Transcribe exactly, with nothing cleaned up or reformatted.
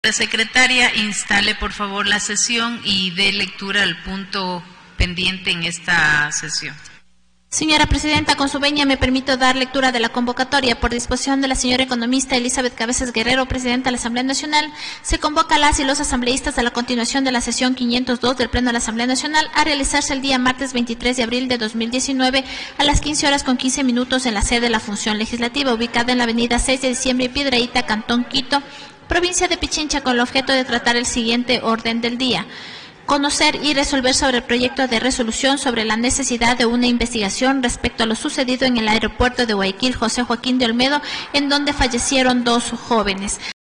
La secretaria instale por favor la sesión y dé lectura al punto pendiente en esta sesión. Señora Presidenta, con su venia me permito dar lectura de la convocatoria. Por disposición de la señora economista Elizabeth Cabezas Guerrero, Presidenta de la Asamblea Nacional, se convoca a las y los asambleístas a la continuación de la sesión quinientos dos del Pleno de la Asamblea Nacional a realizarse el día martes veintitrés de abril de dos mil diecinueve a las quince horas con quince minutos en la sede de la Función Legislativa, ubicada en la avenida seis de diciembre y Piedrahíta, Cantón Quito, provincia de Pichincha, con el objeto de tratar el siguiente orden del día. Conocer y resolver sobre el proyecto de resolución sobre la necesidad de una investigación respecto a lo sucedido en el aeropuerto de Guayaquil José Joaquín de Olmedo, en donde fallecieron dos jóvenes.